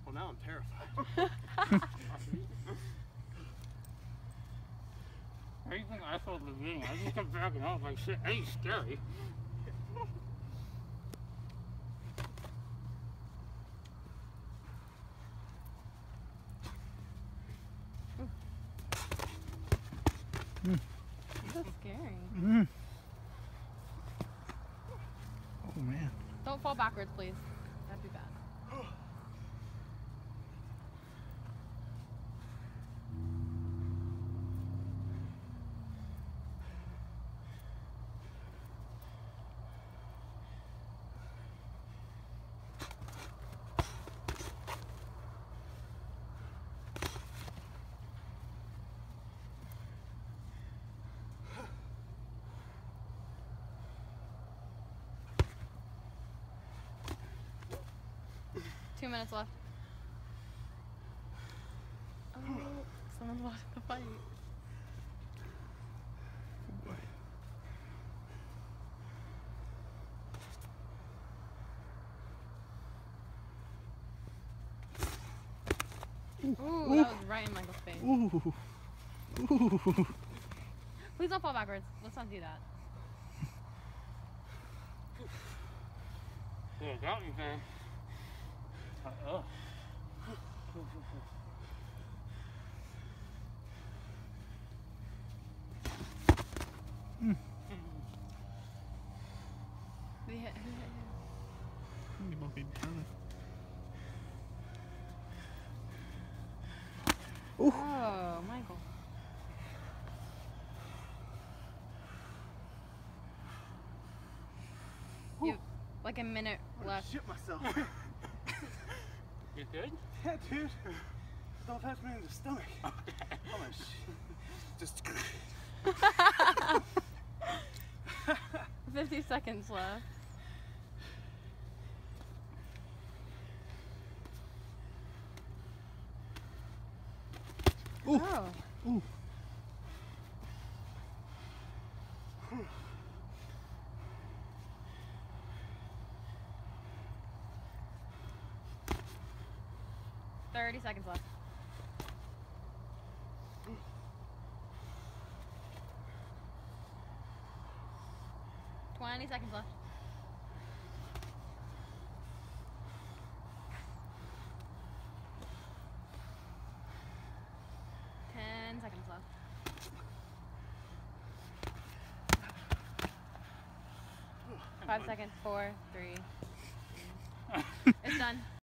Well, now I'm terrified. Anything I thought at the beginning, I just kept backing off like shit. Ain't scary. So scary. Oh man. Don't fall backwards, please. That'd be bad. Two minutes left. Oh, someone's watching the fight. Oh boy. Ooh, that was right in Michael's face. Ooh. Ooh. Please don't fall backwards. Let's not do that. Yeah, got me, man. Who hit you? You might be done. Oh, Michael. You have like a minute left. Shit myself. You good? Yeah, dude. Don't touch me in the stomach. Okay. Oh, just. 50 seconds left. Ooh. Oh. Ooh. $30 seconds left. $20 seconds left. $10 seconds left. 5 seconds. 4, 3. It's done.